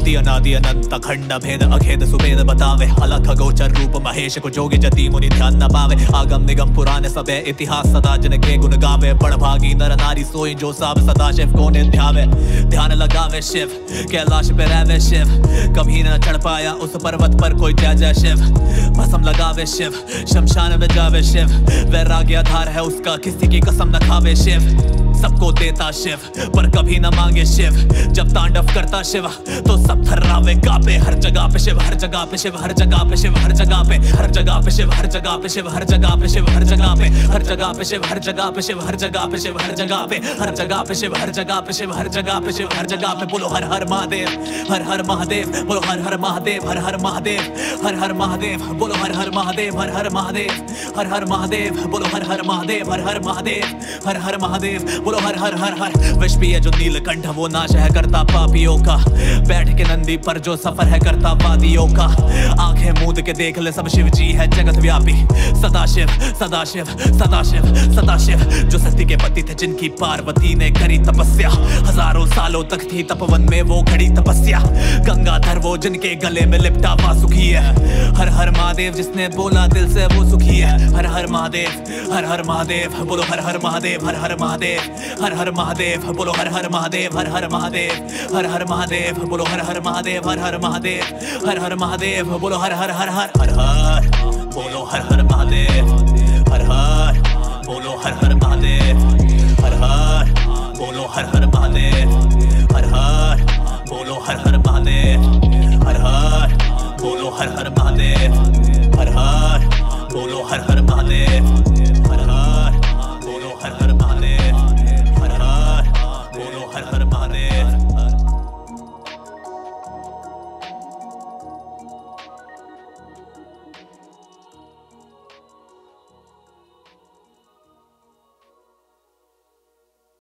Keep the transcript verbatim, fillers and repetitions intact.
आदि अनादि अनंत अखंड भेद अखेद सुभेद बतावे, अलख गोचर रूप महेश को जोगी जति मुनि ध्यान न पावे। आगम निगम पुराण सबे इतिहास सदा जन के गुण गावे, बड़ भागी नर नारी सोई जो सब सदा शिव को निध्यावे। ध्यान लगावे शिव कैलाश पे रहवे शिव, कभी न चढ़ पाया उस पर्वत पर कोई जय जय शिव। भस्म लगावे शिव शमशान में जावे शिव, वैराग्य आधार है उसका किसी की कसम न खावे शिव। सबको देता शिव पर कभी न मांगे शिव, जब तांडव करता शिव तो सब थर्रावे कापे। हर जगह पे शिव हर जगह पे शिव हर जगह पे शिव हर जगह पे हर जगह पे शिव हर जगह पे शिव हर जगह पे शिव हर जगह पे हर जगह पे शिव हर जगह पे शिव हर जगह पे शिव हर जगह पे हर जगह पे शिव हर जगह पे शिव हर जगह पे शिव हर जगह पे। बोलो हर हर महादेव हर हर महादेव, बोलो हर हर महादेव हर हर महादेव हर हर महादेव, बोलो हर हर महादेव हर हर महादेव हर हर महादेव, बोलो हर हर महादेव हर हर महादेव हर हर महादेव, बोलो हर हर हर हर। विष पिए जो नीलकंठ वो नाश है करता पापियों का, बैठ के नंदी पर जो सफर है करता वादियों का। आंखें मूंद के देख ले सब शिव जी है जगत व्यापी, सदाशिव सदाशिव सदाशिव सदाशिव। जो सती के पति थे जिनकी पार्वती ने करी तपस्या, हजारों सालों तक थी तपवन में वो खड़ी तपस्या। गंगाधर वो जिनके गले में लिपटा वासुकी है, हर हर महादेव जिसने बोला दिल से वो सुखी है। हर हर महादेव हर हर महादेव, बोलो हर हर महादेव हर हर महादेव हर हर महादेव, बोलो हर हर महादेव हर हर महादेव हर हर महादेव, बोलो हर हर महादेव हर हर महादेव हर हर महादेव, बोलो हर हर हर हर हर हर, बोलो हर हर महादेव हर हर, बोलो हर हर महादेव हर हर, बोलो हर हर महादेव हर हर, बोलो हर हर महादेव हर हर, बोलो हर हर महादेव हर हर, बोलो हर हर महादेव।